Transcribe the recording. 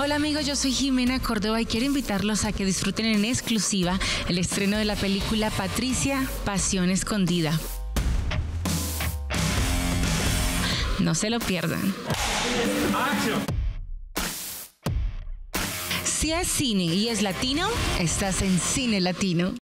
Hola amigos, yo soy Jimena Córdoba y quiero invitarlos a que disfruten en exclusiva el estreno de la película Patricia, Pasión Escondida. No se lo pierdan. Si es cine y es latino, estás en Cine Latino.